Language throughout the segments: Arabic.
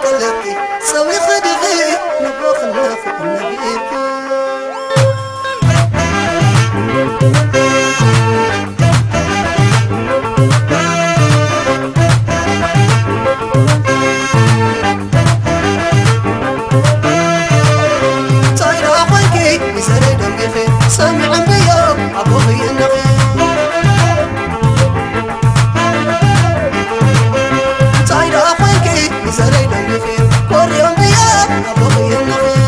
معقلتي سوي خدغي نبوخ نافق نبيك سامع بيا أبوي النغي تعيد أخويكي مزاري نغي كوريون بيا أبوي النغي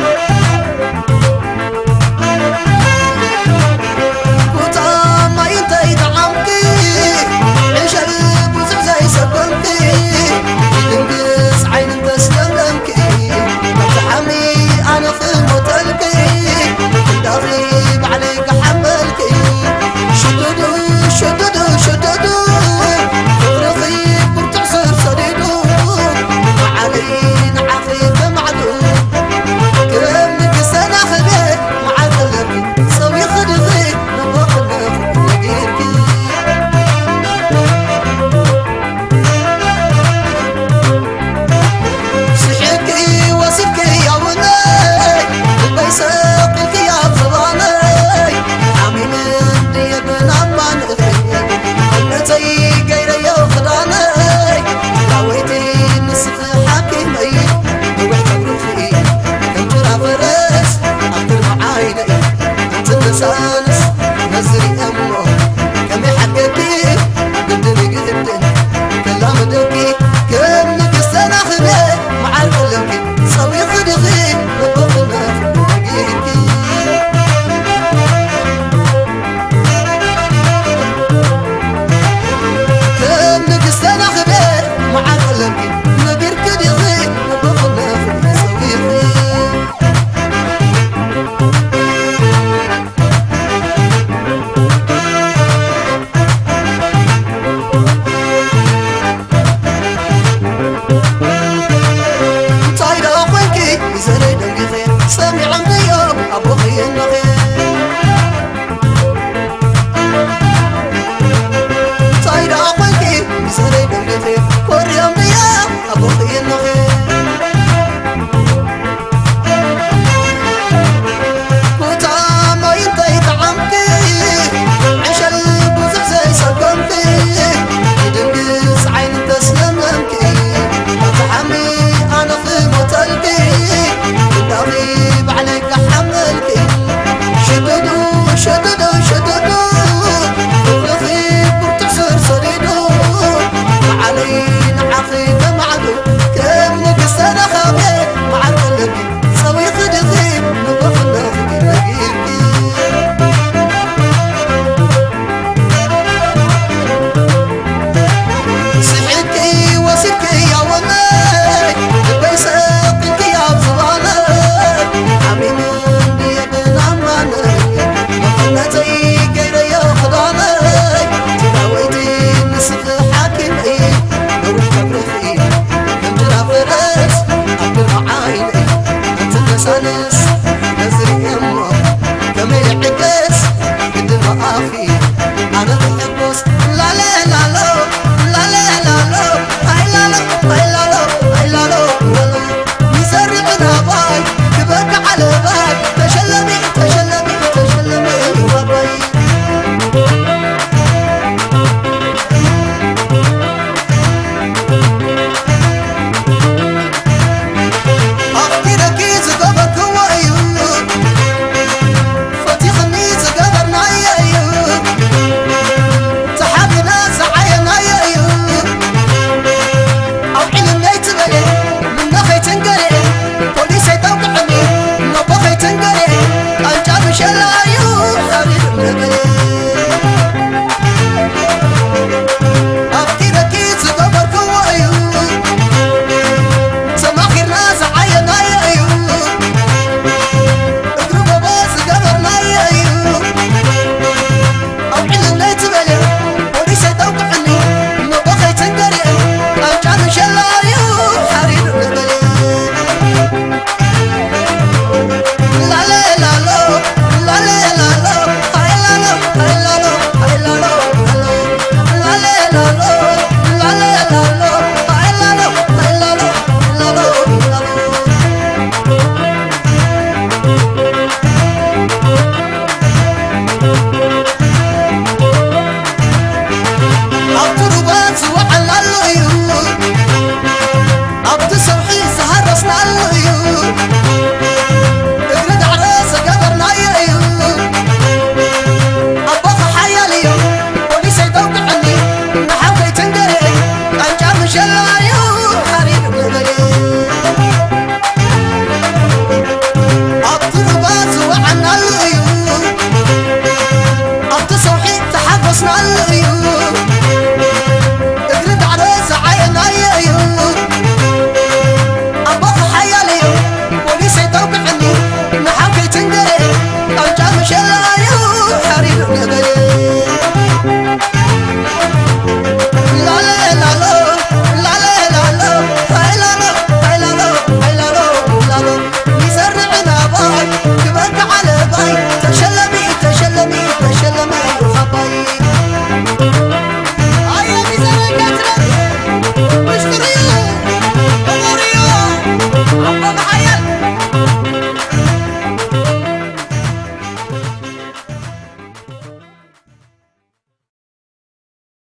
كوتا ما ينتهي طعامكي عيش البوزع زي سبنكي ينقص عين تسلم لمكي تحمي أنا في موتلكي غريب عليك حملكي شددو رغيب وتعصر صديدو وعلينا عفيف معدود كرمك سنة خبيت مع قلبي سوي خدغي نبوخنا نقيركي صحيكي وسبكي يا وناي بيساقك يا ظلاني سانس نزري أمه كم يحققي قدني قدن كلام دوكي كم نكسنا خبي مع القلبي سوي خدغي نبوخنا نقيكي كم نكسنا خبي مع القلبي نقير كدغي نبوخنا سوي سامع بيا أبوي النغي طاير أخوكي بسري دمتي كوريون بيا أبوي النغي كوتا ما ينتهي طعامكي عيش البوزع زي سلقمكي يدنقص عين تسلم لمكي تحمي أنا في موتلكي غريب عليك حملكي شددو رغيب وتعصر صديدو وعلينا عقيدة معدو كم نقصنا خبيت مع قلبي سوي خدغي نبوخنا نقيكي صحيكي وسكي يا وناي بيساقك يا ظلاني سانس نزري أمه كم يعكس قد ما أخي أنا بحبس لا لا لا لا لا لا لا لا هاي لا لا هاي لا لا هاي لا لا يسرقنا باي كبك على باي تشلمي وباي شلايو